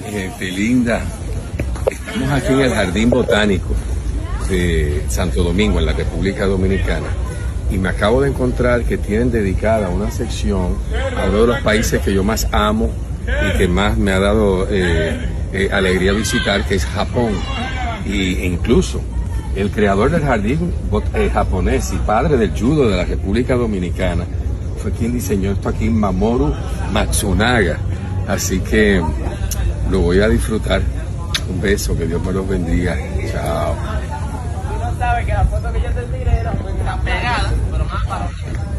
Gente linda, estamos aquí en el Jardín Botánico de Santo Domingo, en la República Dominicana, y me acabo de encontrar que tienen dedicada una sección a uno de los países que yo más amo y que más me ha dado alegría visitar, que es Japón. E incluso el creador del jardín japonés y padre del judo de la República Dominicana fue quien diseñó esto aquí, Mamoru Matsunaga. Así que lo voy a disfrutar. Un beso, que Dios me los bendiga. Chao. Tú no sabes que la foto que yo te tiré era pegada, pero más para